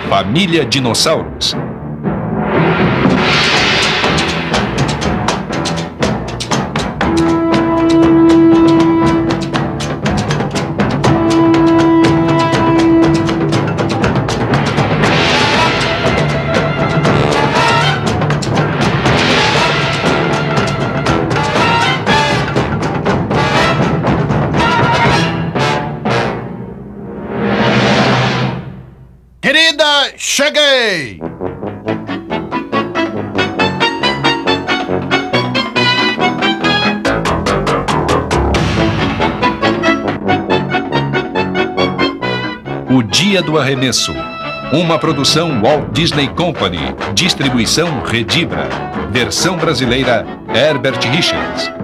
Família Dinossauros. Querida, cheguei! O Dia do Arremesso. Uma produção Walt Disney Company. Distribuição Redibra. Versão brasileira Herbert Richards.